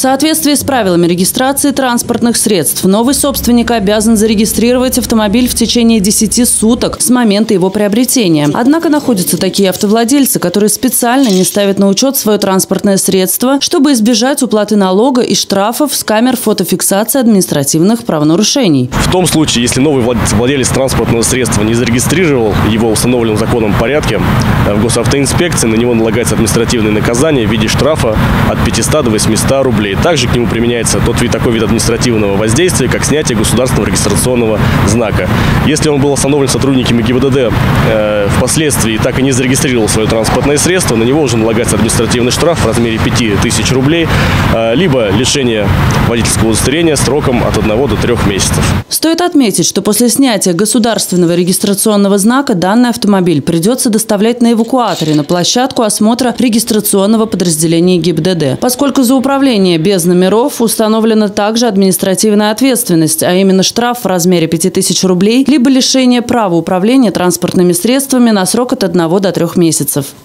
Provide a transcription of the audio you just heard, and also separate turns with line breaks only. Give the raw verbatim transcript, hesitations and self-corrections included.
соответствии с правилами регистрации транспортных средств новый собственник обязан зарегистрировать автомобиль в течение десяти суток с момента его приобретения. Однако находятся такие автовладельцы, которые специально не ставят на учет свое транспортное средство, чтобы избежать уплаты налога и штрафов с камер фотофиксации административных правонарушений.
В том случае, если новый владелец транспортного средства не зарегистрировал его в установленном законом порядке, в госавтоинспекции на него налагается административное наказание в виде штрафа от пятисот до восьмисот рублей. Также к нему применяется тот вид, такой вид административного воздействия, как снятие государственного регистрационного знака. Если он был установлен сотрудниками ГИБДД э, впоследствии так и не зарегистрировал свое транспортное средство, на него уже налагается административный штраф в размере пяти тысяч рублей, э, либо лишение водительского удостоверения сроком от одного до трех месяцев.
Стоит отметить, что после снятия государственного регистрационного знака данный автомобиль придется доставлять на эвакуаторе на площадку осмотра регистрационного подразделения ГИБДД. Поскольку за управление без номеров установлена также административная ответственность, а именно штраф в размере пяти тысяч рублей, либо лишение права управления транспортными средствами на срок от одного до трех месяцев.